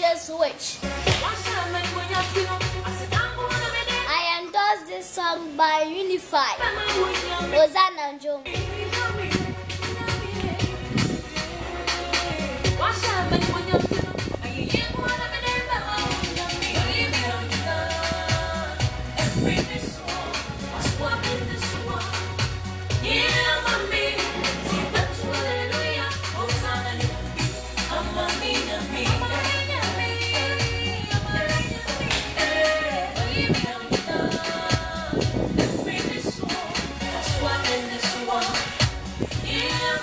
switch. I endorse this song by Winnyfa. Hosanna Ndwom. Yeah.